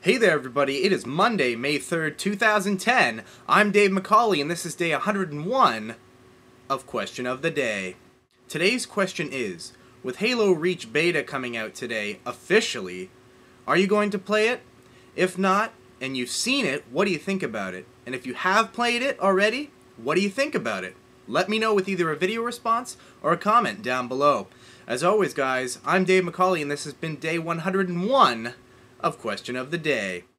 Hey there everybody, it is Monday, May 3rd, 2010. I'm Dave McCauley and this is day 101 of Question of the Day. Today's question is, with Halo Reach Beta coming out today, officially, are you going to play it? If not, and you've seen it, what do you think about it? And if you have played it already, what do you think about it? Let me know with either a video response or a comment down below. As always guys, I'm Dave McCauley and this has been day 101 of Question of the Day.